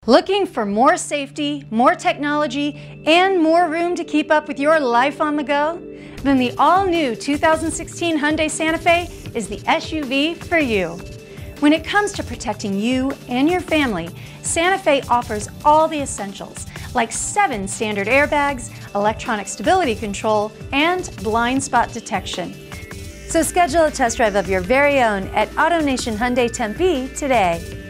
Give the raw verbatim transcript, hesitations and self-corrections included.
Looking for more safety, more technology, and more room to keep up with your life on the go? Then the all-new two thousand sixteen Hyundai Santa Fe is the S U V for you. When it comes to protecting you and your family, Santa Fe offers all the essentials, like seven standard airbags, electronic stability control, and blind spot detection. So schedule a test drive of your very own at AutoNation Hyundai Tempe today.